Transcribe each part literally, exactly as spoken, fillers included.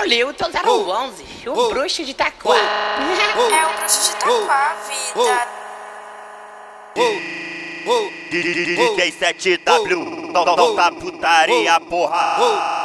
Lilton zero onze, o bruxo de Itaquá. É o bruxo de Itaquá, vida. D J sete W, toca putaria, porra.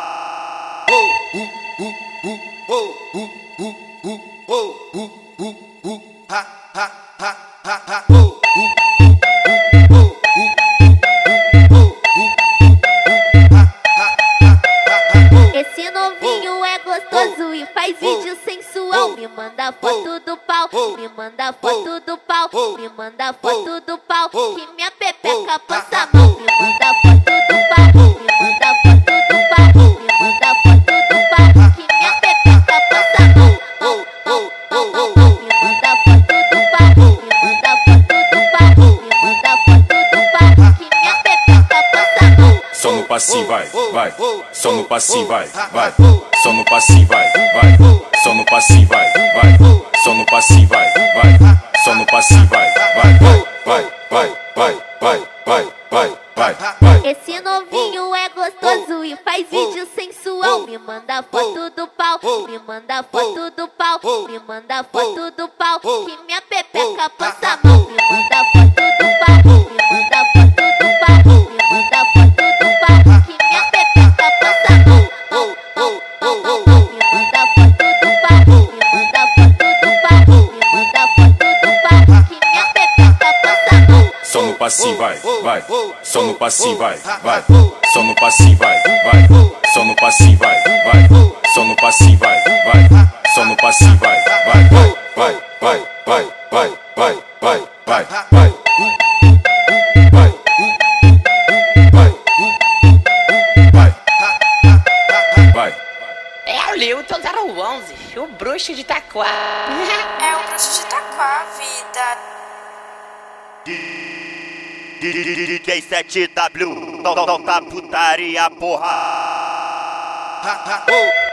Esse novinho é gostoso e faz vídeo sensual. Me manda foto do pau, me manda foto do pau, me manda foto do pau, que minha pepeca passa a mão. Me manda foto do pau, me manda foto do pau, me manda foto do pau, que minha pepeca passa a mão. Mão, mão, mão, mão, mão. Me manda foto do pau, me manda foto do pau, me manda foto do pau, que minha pepeca passa a mão. Só no passinho, vai, vai. Só no passinho, vai, vai. Só no passinho, vai, vai. Só no passinho, vai, vai. Só no passinho, vai, vai. Só no passinho, vai, vai. Vai, vai, vai, vai, vai, vai, vai, vai. Esse novinho é gostoso e faz vídeo sensual. Me manda foto do pau, me manda foto do pau, me manda foto do pau, que minha pepeca passa a mão. Me manda foto do pau, me manda foto do pau, me manda foto do pau, que minha pepeca passa a mão. Mão, mão, mão, mão, mão. Me manda foto do pau, me manda foto do pau, me manda foto do pau, que minha pepeca passa a mão. Só no passinho, vai, vai. Só no passinho, vai, vai. Só no passinho, vai, vai. Só no passinho, vai, vai. Só no passinho, vai, vai. Só no passinho, vai, vai. Vai, vai, vai, vai, vai, vai, vai, vai. Vai. Vai. Vai. Vai. É o Lilton zero onze, o bruxo de Itaquá. É o bruxo de Itaquá, vida. D J sete W, toca putaria, porra.